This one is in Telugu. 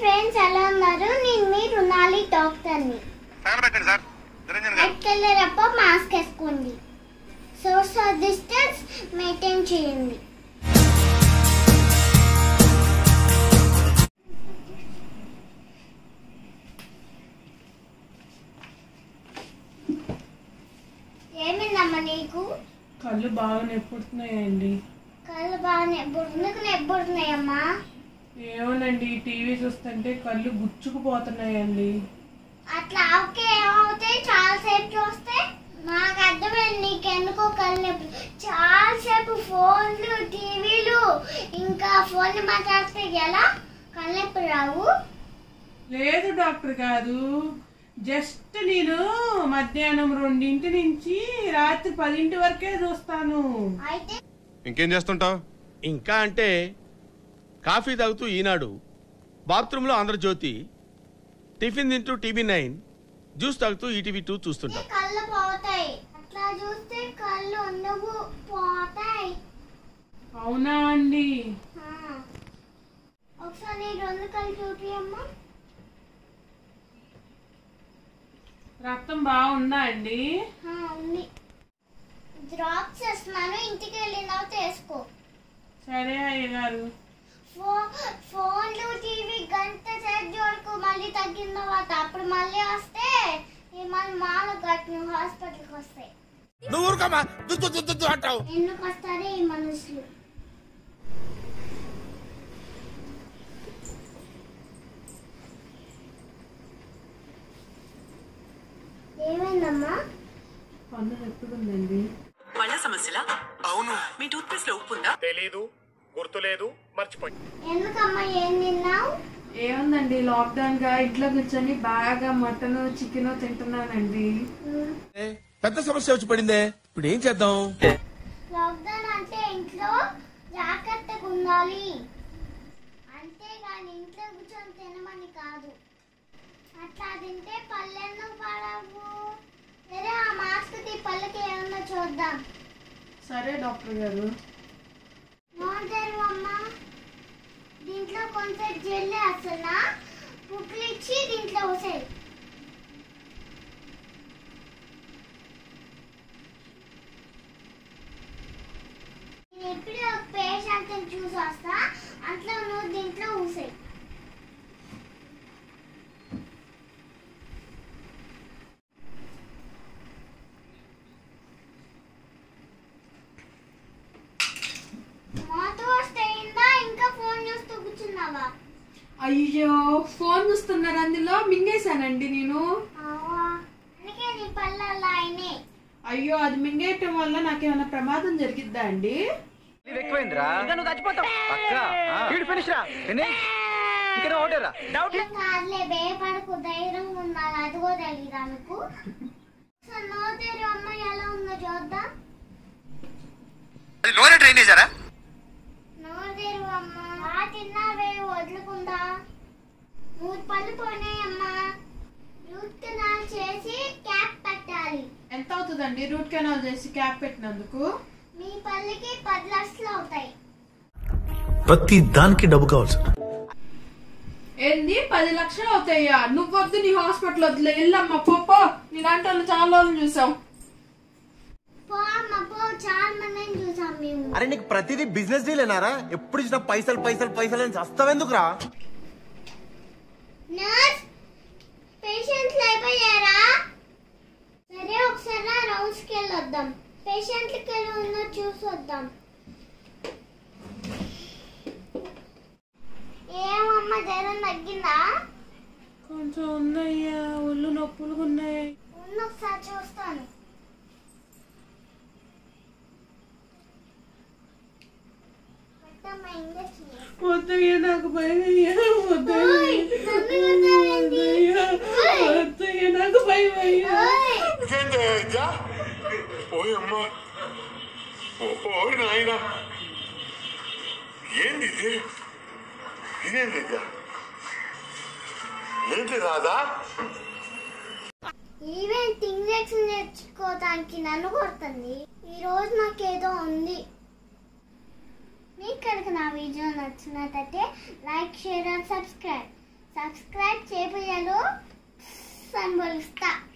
ఫ్రెండ్స్ ఎలా ఉన్నారు? నేను మీ రుణాలి డాక్టర్ని. రెడ్ కలర్ అప్ప మాస్క్ వేసుకోండి. సోషల్ డిస్టెన్స్ మెయింటైన్ చేయండి. ఏమిందమ్మా నీకు? కళ్ళు బాగా నొప్పుడుతున్నాయండి. కళ్ళు బాగా నొప్పుడుతున్నాయమ్మా? ఏమోనండి, టీవీ చూస్తుంటే కళ్ళు గుచ్చుకుపోతున్నాయండి. అట్లా ఓకే ఏమవుతాయి? చాలాసేపు చూస్తే నాకు అర్థమైంది నీకెందుకో కళ్ళు నొప్పి. చాలాసేపు ఫోన్లు టీవీలు ఇంకా ఫోన్లు మాట్లాడితే ఎలా కళ్ళు నొప్పి రావు? లేదు డాక్టర్ గారు, జస్ట్ నేను మధ్యాహ్నం 2 నుంచి రాత్రి 10 వరకే చూస్తాను. అయితే ఇంకేం చేస్తుంటావు? ఇంకా అంటే కాఫీ తాగుతూ ఈనాడు, బాత్రూంలో ఆంధ్రజ్యోతి, టిఫిన్ తింటూ TV9, జ్యూస్ తాగుతూ ETV2 చూస్తుంటాం. కళ్ళు పోతాయి. అట్లా చూస్తే కళ్ళు ఉండవు, పోతాయి. అవునా అండి? ఒకసారి 2 కళ్ళు చూపియమ్మా. రక్తం బాగుందా అండి? ఉంది. డ్రాప్స్ వేస్తున్నాను, ఇంటికి వెళ్ళిన తర్వాత వేసుకో. సరే అయ్యగారు. ఫోన్లు టీవీ గంట సేపు చూడకు, మళ్ళీ తగ్గిన తర్వాత అప్పుడు మళ్ళీ వస్తే మళ్ళీ మాలు కట్టు హాస్పిటల్కి వస్తాయి. ఎందుకు వస్తారే ఈ మనుషులు? ఏమైందమ్మా? పన్ను ఎప్పుడుందండి? పళ్ళ సమస్యలా? అవును. మీ టూత్ పేస్ట్ లో ఉప్పు ఉందా? తెలీదు, గుర్తులేదు, మర్చిపోయి. ఎందుకమ్మా ఏం తిన్నావు? ఏముందండి, లాక్డౌన్ గా ఇంట్లో కూర్చొని బాగా మటన్ చికెన్ తింటున్నానండి. పెద్ద సమస్య వచ్చి పడిందే, ఇప్పుడు ఏం చేద్దాం? లాక్డౌన్ అంటే ఇంట్లో జాగ్రత్తగా ఉండాలి, అంతేగాని ఇంట్లో కూర్చొని తినమని కాదు. అట్లా తింటే పళ్ళెన్నో పాడవు. సరే ఆ మాస్క్ తీ, పళ్ళకి ఏమన్నా చూద్దాం. సరే డాక్టర్ గారు. అమ్మా, దీంట్లో కొంచెం జెల్ వేస్తున్నా, పుక్కులు ఇచ్చి దీంట్లో వసాయి. నేను ఎప్పుడు ఒక పేషెంట్ చూసి వస్తా, అట్లా నువ్వు దీంట్లో ఊసాయి. అయ్యో, ఫోన్ చూస్తున్నారు, అందులో మింగేశానండి నేను. అయ్యో, అది మింగేయటం వల్ల నాకేమైనా ప్రమాదం జరిగిద్దా అండి? భయపడకు, ధైర్యం ఉండాలి. అదిగో తెలీదా మీకు? నోదేరు అమ్మాయి ఎలా ఉందో చూద్దాం. నోదేరు అమ్మా, తిన్నావే వదులుకుందా? 3 పళ్ళు పోయినాయమ్మా. రూట్ కెనాల్ చేసి క్యాప్ పెట్టాలి. ఎంత అవుతుందండి రూట్ కెనాల్ చేసి క్యాప్ పెట్టినందుకు? మీ పళ్ళకి 10 లక్షలు అవుతాయి. ప్రతి దానికి డబ్బు కావాలి సార్. ఏంది 10 లక్షలు అవుతాయా? నువ్వొద్దు, నీ హాస్పిటల్ వద్దులే, వెళ్ళమ్మా పో. నీలాంటి వాళ్ళు చాలా రోజులు చూసాం. పో అమ్మ పో, చాలా మందిని చూసాం మేము. అరే నీకు ప్రతిదీ బిజినెస్ డీలేనారా? ఎప్పుడు ఇచ్చిన పైసలు పైసలు పైసలు అని చస్తావెందుకురా? నర్స్, పేషెంట్లు అయిపోయారా? సరే ఒకసారి రౌండ్స్కి వెళ్ళొద్దాం, పేషెంట్లకి ఎలా ఉందో చూసి వద్దాం. ఏమమ్మా, జ్వరం తగ్గిందా? కొంచెం ఉందయ్యా, ఒళ్ళు నొప్పులుగా ఉన్నాయి. ఒకసారి చూస్తాను. వద్దయ్యా, నాకు భయం అయ్యా. వద్దయ్యా, నాకు భయం అయ్యా. ఓయమ్మా, ఓ నాయనా, ఏంది ఇదేంది? ఏంటి రాదా? ఈవెంట్ ఇంజెక్షన్ నేర్చుకోవడానికి నన్ను కొడుతుంది. ఈ రోజు నాకేదో ఉంది. మీకు కనుక నా వీడియో నచ్చినట్లయితే like, share and subscribe. Subscribe చేయలేదు అని బలుస్తా.